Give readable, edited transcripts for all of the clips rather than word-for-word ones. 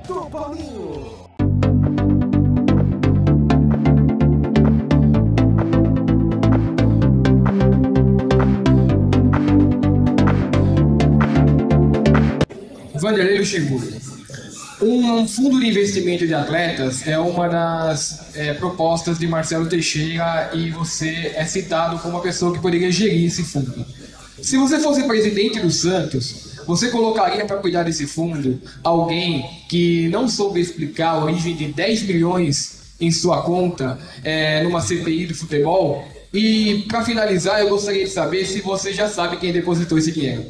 do Paulinho. Vanderlei Luxemburgo. Um fundo de investimento de atletas é uma das propostas de Marcelo Teixeira e você é citado como uma pessoa que poderia gerir esse fundo. Se você fosse presidente do Santos, você colocaria para cuidar desse fundo alguém que não soube explicar a origem de 10 milhões em sua conta numa CPI do futebol? E para finalizar, eu gostaria de saber se você já sabe quem depositou esse dinheiro.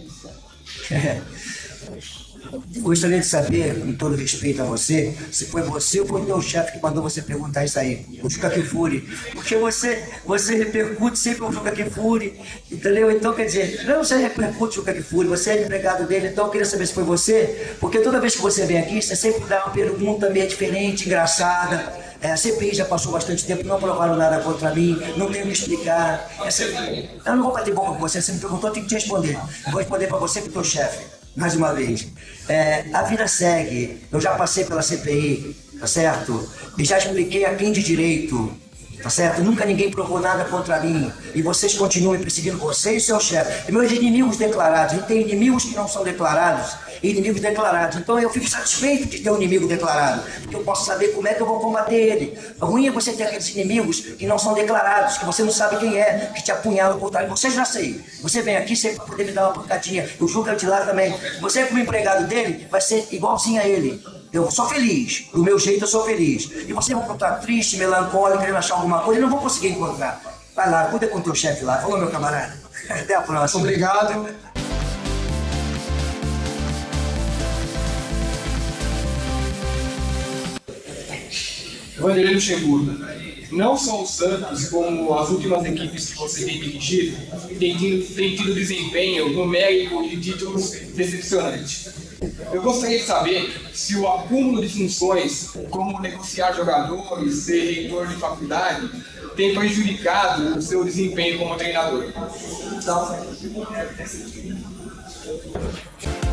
Gostaria de saber, com todo respeito a você, se foi você ou foi o teu chefe que mandou você perguntar isso aí, o Juca Kfouri. Porque você repercute sempre o Juca Kfouri, entendeu? Então, quer dizer, não você repercute o Juca Kfouri, você é empregado dele, então eu queria saber se foi você, porque toda vez que você vem aqui, você sempre dá uma pergunta meio diferente, engraçada. A CPI já passou bastante tempo, não provaram nada contra mim, não tenho que explicar. Eu não vou bater boca com você, você me perguntou, eu tenho que te responder. Eu vou responder para você e para o teu chefe. Mais uma vez, a vida segue, eu já passei pela CPI, tá certo? E já expliquei a quem de direito, tá certo? Nunca ninguém provou nada contra mim. E vocês continuam perseguindo você e seu chefe. E meus inimigos declarados, e tem inimigos que não são declarados, e inimigos declarados. Então eu fico satisfeito de ter um inimigo declarado, porque eu posso saber como é que eu vou combater ele. O ruim é você ter aqueles inimigos que não são declarados, que você não sabe quem é, que te apunhalam por trás. Você já sei. Você vem aqui sempre para poder me dar uma pancadinha. O Juca de lá também. Você, como empregado dele, vai ser igualzinho a ele. Eu sou feliz. Do meu jeito, eu sou feliz. E vocês vão estar triste, melancólico, querendo achar alguma coisa e não vão conseguir encontrar. Vai lá, cuida com o teu chefe lá. Falou, meu camarada. Até a próxima. Obrigado. Vanderlei Luxemburgo. Não só o Santos, como as últimas equipes que você tem dirigido, tem tido desempenho numérico de títulos decepcionante. Eu gostaria de saber se o acúmulo de funções, como negociar jogadores, ser reitor de faculdade, tem prejudicado o seu desempenho como treinador. Então,